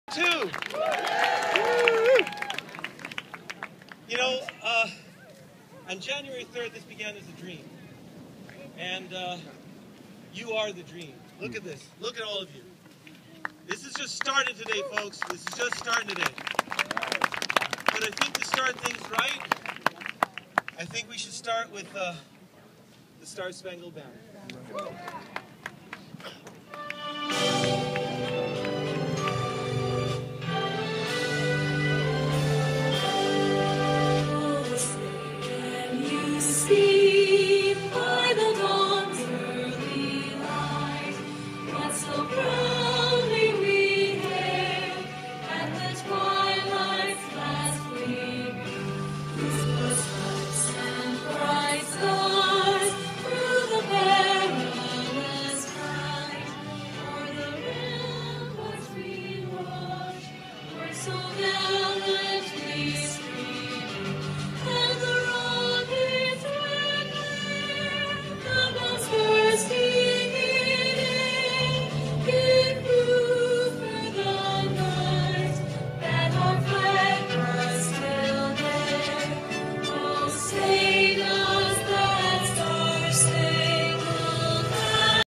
Two. You know, on January 3rd, this began as a dream. And you are the dream. Look at this. Look at all of you. This is just starting today, folks. This is just starting today. But I think to start things right, I think we should start with the Star Spangled Banner. So